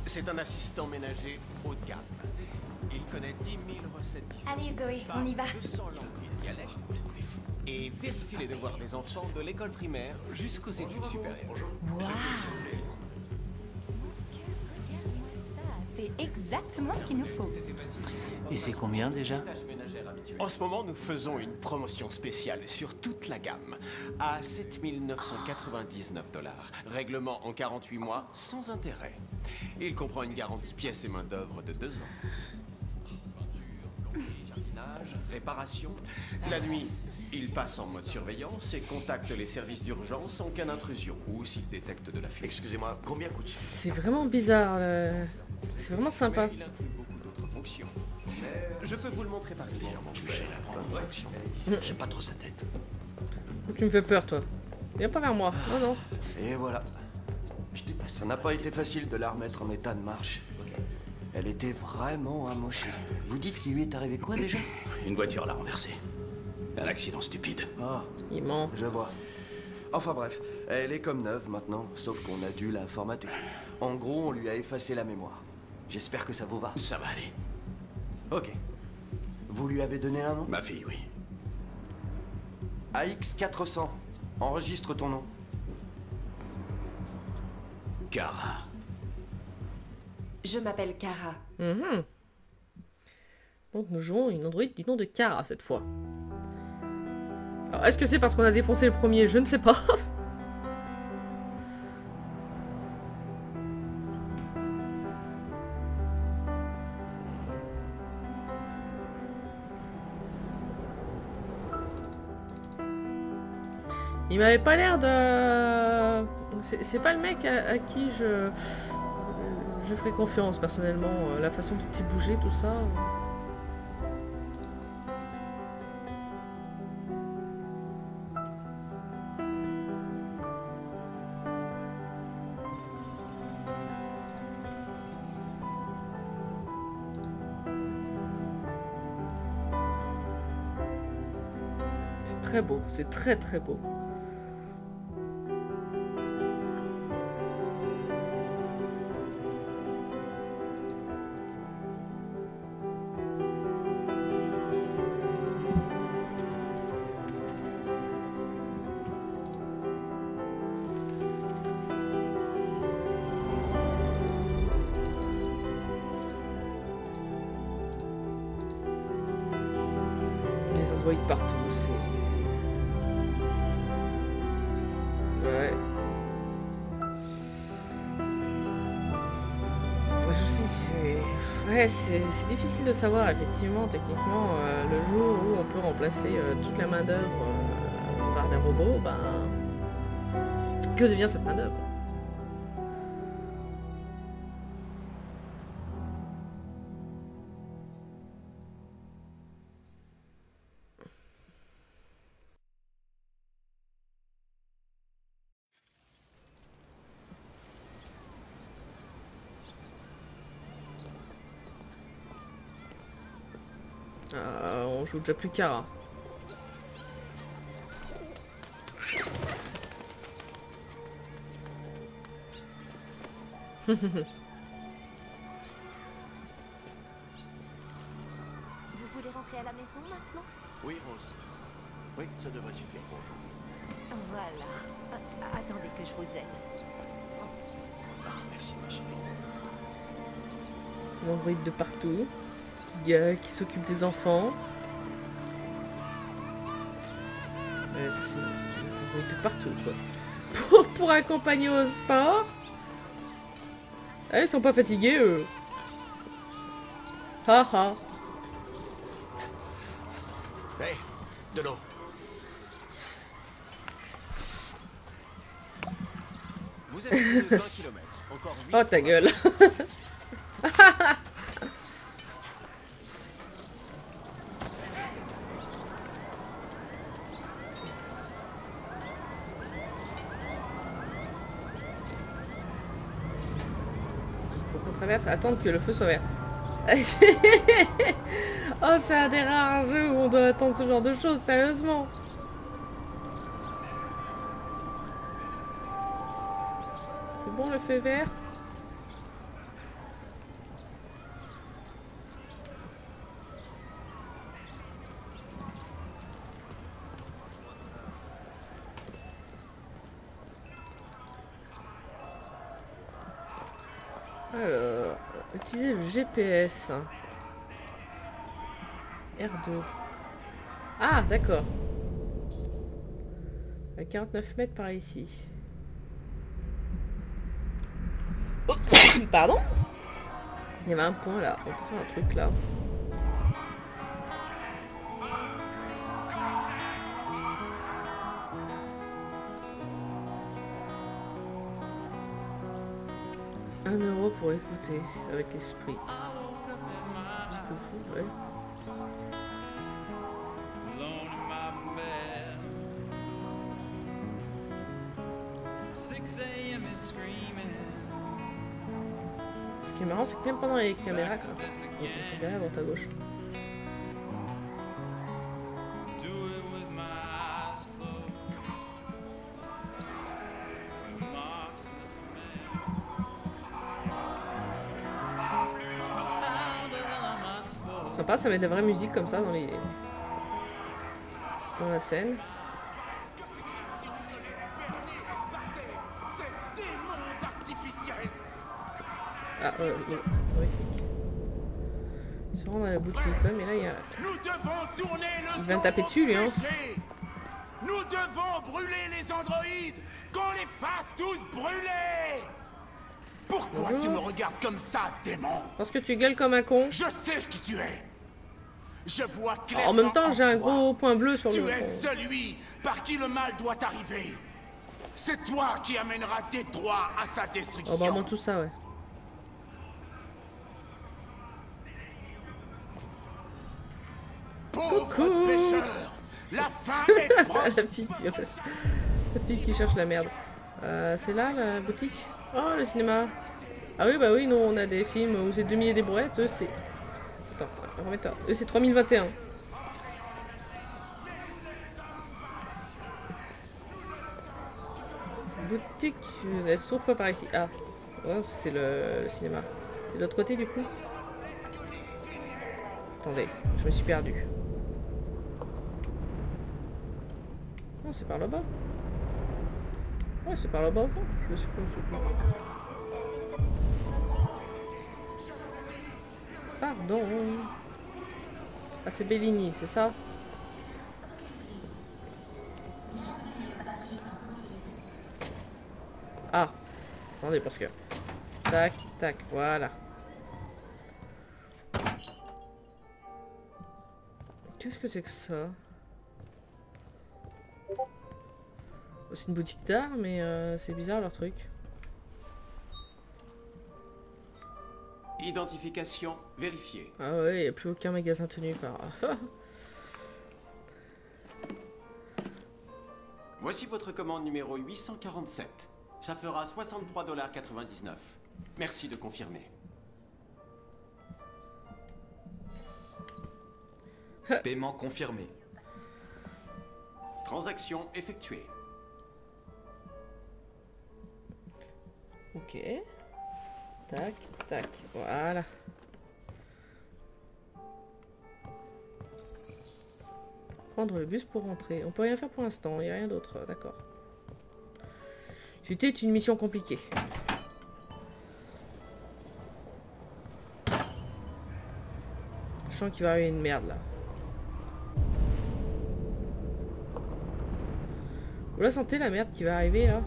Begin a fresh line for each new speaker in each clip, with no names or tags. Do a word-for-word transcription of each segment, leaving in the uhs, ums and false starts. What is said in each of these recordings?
C'est un assistant ménager haut de gamme. Il connaît dix mille recettes différentes.
Allez Zoé, on y va.
deux cents langues et dialectes. Et vérifie les devoirs des enfants de l'école primaire jusqu'aux études supérieures.
Waouh. C'est exactement ce qu'il nous faut.
Et c'est combien déjà?
En ce moment, nous faisons une promotion spéciale sur toute la gamme à sept mille neuf cent quatre-vingt-dix-neuf dollars. Règlement en quarante-huit mois sans intérêt. Il comprend une garantie pièces et main d'œuvre de deux ans. Jardinage, réparation. La nuit, il passe en mode surveillance et contacte les services d'urgence en cas d'intrusion ou s'il détecte de la fuite.
Excusez-moi, combien coûte ça?
C'est vraiment bizarre. Le... C'est vraiment sympa.
Mais il inclut beaucoup d'autres fonctions. Je peux vous le montrer par ici.
J'aime pas trop sa tête.
Tu me fais peur, toi. Viens pas vers moi. Non, non.
Et voilà. Ça n'a pas été facile de la remettre en état de marche. Elle était vraiment amochée. Vous dites qu'il lui est arrivé quoi déjà?
Une voiture l'a renversée. Un accident stupide.
Ah,
Il ment.
je vois. Enfin bref, elle est comme neuve maintenant, sauf qu'on a dû la formater. En gros, on lui a effacé la mémoire. J'espère que ça vous va.
Ça va aller.
Ok. Vous lui avez donné un nom?
Ma fille, oui.
A X quatre cents. Enregistre ton nom.
Kara.
Je m'appelle Kara.
Mhm. Donc nous jouons une androïde du nom de Kara cette fois. Alors est-ce que c'est parce qu'on a défoncé le premier? Je ne sais pas. Il m'avait pas l'air de... C'est pas le mec à, à qui je... Je ferai confiance personnellement. La façon dont il bougeait, tout ça... C'est très beau, c'est très très beau. Des androïdes partout, c'est... Ouais. Le souci, c'est... Ouais, c'est difficile de savoir, effectivement, techniquement, euh, le jour où on peut remplacer euh, toute la main-d'œuvre euh, par des robots, ben... Que devient cette main-d'œuvre? Euh, on joue déjà plus Kara.
Vous voulez rentrer à la maison maintenant?
Oui, Rose. Oui, ça devrait suffire pour aujourd'hui.
Voilà. Ah, attendez que je vous aide.
Ah, merci, ma chérie.
L'androïde de partout. Qui, euh, qui s'occupe des enfants. Euh, ça, c'est des androïdes de partout, quoi. Pour, pour accompagner au sport. Ah, ils sont pas fatigués, eux. Ha ha.
Hey, de l'eau.
Vous êtes à plus de vingt kilomètres. Encore huit.
Oh, ta gueule. Faut qu'on traverse, attendre que le feu soit vert. Oh, c'est un des rares jeux où on doit attendre ce genre de choses, sérieusement. C'est bon le feu vert? utiliser le G P S. R deux. Ah, d'accord. À quarante-neuf mètres par ici. Oh, pardon? Il y avait un point là. On peut faire un truc là. Un euro pour écouter avec l'esprit. C'est fou, ouais. Ce qui est marrant, c'est que même pendant les caméras, quand on regarde à droite à gauche. Sympa, ça met de la vraie musique comme ça dans les dans la scène. Ah, euh, oui. oui. Ils se rendent à la boutique, ouais, mais là il y a... Il va me taper dessus, lui, hein.
Nous devons brûler les androïdes, qu'on les fasse tous brûler. Pourquoi
Bonjour.
tu me regardes comme ça, démon?
Parce que tu gueules comme un con.
Je sais qui tu es. Je vois
Alors,
clairement
en même temps, j'ai un
toi.
gros point bleu sur
Tu
le...
es celui par qui le mal doit arriver. C'est toi qui amènera Détroit à sa destruction.
Oh, bah, vraiment tout ça, ouais.
Pauvre
Coucou.
pêcheur, la fin est proche.
la, fille qui... la fille qui cherche la merde. Euh, c'est là, la boutique? Oh, le cinéma. Ah oui, bah oui, nous, on a des films où c'est deux mille et des brouettes. Eux, c'est... Attends, remets-toi. Eux, c'est trois mille vingt et un. Boutique, elle se trouve pas par ici. Ah, ouais, c'est le... le cinéma. C'est de l'autre côté, du coup. Attendez, je me suis perdu. Non, c'est par là-bas. Ouais, c'est par là-bas au fond. Je me suis pas... Pardon. Ah, c'est Bellini, c'est ça? Ah. Attendez, parce que... Tac, tac, voilà. Qu'est-ce que c'est que ça? C'est une boutique d'art, mais euh, c'est bizarre leur truc.
Identification vérifiée.
Ah ouais, il n'y a plus aucun magasin tenu par...
Voici votre commande numéro huit cent quarante-sept. Ça fera soixante-trois dollars quatre-vingt-dix-neuf. Merci de confirmer.
Paiement confirmé.
Transaction effectuée.
Ok. Tac, tac. Voilà. Prendre le bus pour rentrer. On peut rien faire pour l'instant. Il n'y a rien d'autre. D'accord. C'était une mission compliquée. Je sens qu'il va y avoir une merde là. Vous la sentez la merde qui va arriver là?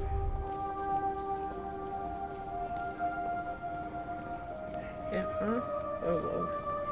R un. Oh, wow.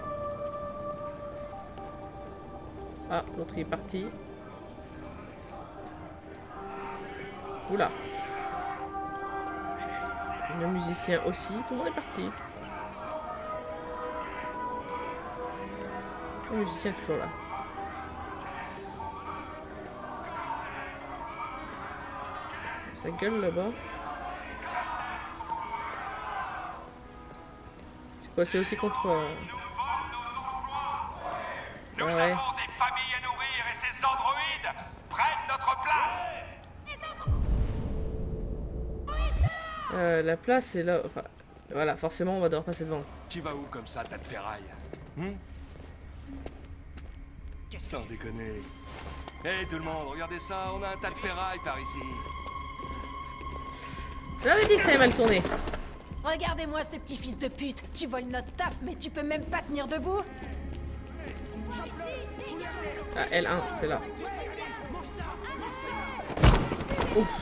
Ah, l'autre il est parti. Oula. Le musicien aussi. Tout le monde est parti. Le musicien est toujours là. Ça gueule là-bas. C'est quoi? C'est aussi contre... Euh...
Nous
Ah ouais.
avons des familles à nourrir et ces androïdes prennent notre place.
Euh, la place est là. Enfin, voilà, forcément, on va devoir passer devant.
Tu vas où comme ça, tas de ferraille? Hum? Sans déconner. Hé tout le monde, regardez ça, on a un tas de ferraille par ici.
J'avais dit que ça allait mal tourner.
Regardez-moi ce petit fils de pute. Tu voles notre taf, mais tu peux même pas tenir debout.
Ah, L un, c'est là. Ouf.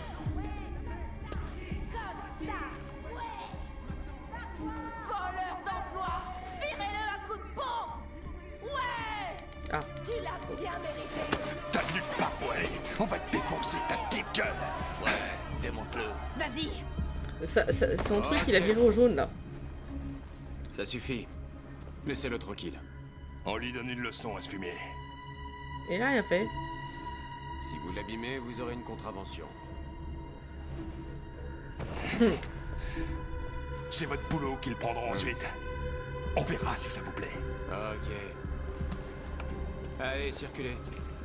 Voleur d'emploi. Virez-le à coup de pompe. Ouais.
Ah.
Tu l'as bien mérité.
T'as nulle part, ouais. On va te défoncer ta petite gueule.
Ouais, démonte-le.
Vas-y.
Ça, ça, son truc, il a viré au jaune, là.
Ça suffit. Laissez-le tranquille.
On lui donne une leçon à ce fumier.
Et là, il a fait.
Si vous l'abîmez, vous aurez une contravention.
C'est votre boulot qu'ils prendront ensuite. On verra si ça vous plaît.
Ok. Allez, circulez.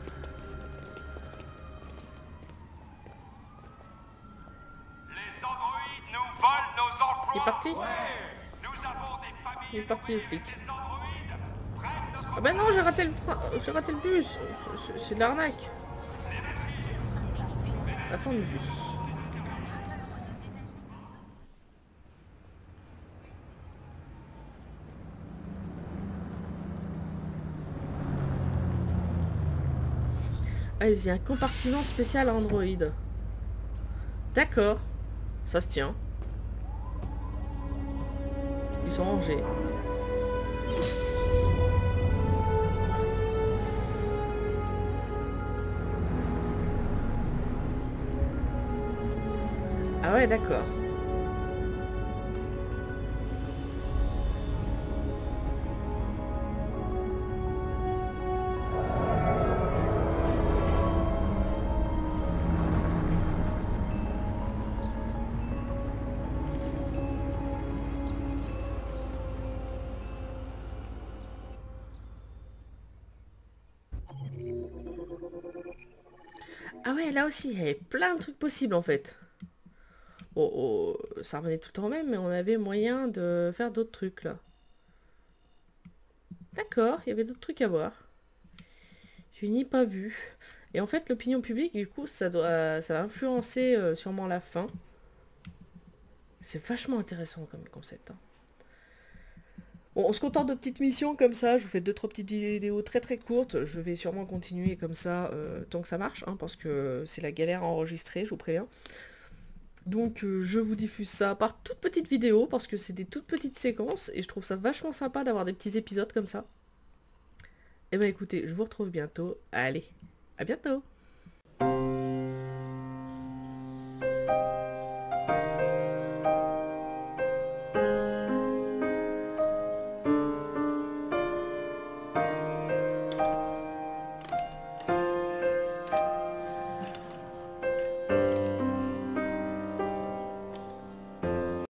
Les androïdes nous volent nos emplois.
Il est parti.
Nous avons des familles.
Il est parti, le flic.
Les androïdes prennent notre...
Ah bah non, j'ai raté le train, j'ai raté le bus. C'est- C'est de l'arnaque. Attends le bus. Ah, il y a un compartiment spécial à Android. D'accord. Ça se tient. Ils sont rangés. Ah ouais, d'accord. Ah ouais, là aussi, il y avait plein de trucs possibles en fait. Oh, oh, ça revenait tout le temps même, mais on avait moyen de faire d'autres trucs là. D'accord, il y avait d'autres trucs à voir. Je n'y ai pas vu. Et en fait, l'opinion publique, du coup, ça doit, ça va influencer euh, sûrement la fin. C'est vachement intéressant comme concept. Hein. Bon, on se contente de petites missions comme ça. Je vous fais deux trois petites vidéos très très courtes. Je vais sûrement continuer comme ça euh, tant que ça marche, hein, parce que c'est la galère à enregistrer, je vous préviens. Donc euh, je vous diffuse ça par toutes petites vidéos parce que c'est des toutes petites séquences et je trouve ça vachement sympa d'avoir des petits épisodes comme ça. Et ben écoutez, je vous retrouve bientôt. Allez, à bientôt!